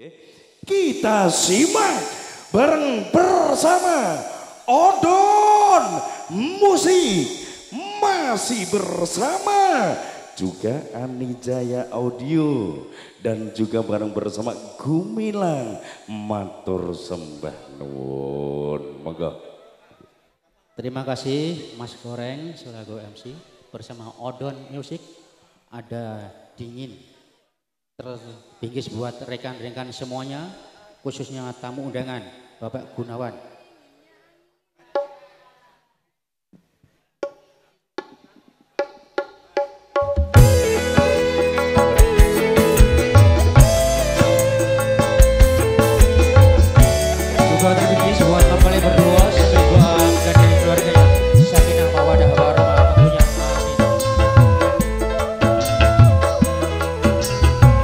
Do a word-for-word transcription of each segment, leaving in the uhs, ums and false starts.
Kita simak bareng bersama Odon Musik, masih bersama juga Anijaya Audio dan juga bareng bersama Gumilang matur sembah nuwun. Monggo. Terima kasih Mas Goreng selaku M C bersama Odon Music. Ada dingin terbingkis buat rekan-rekan semuanya, khususnya tamu undangan Bapak Gunawan. Juga terbingkis buat mempelai berdua sampai buat gading keluarganya Sakinah Mawaddah Warahmah tentunya.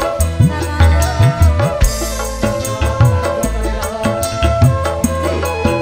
Amin.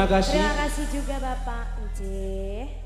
kasih. Terima kasih juga Bapak. Nggih.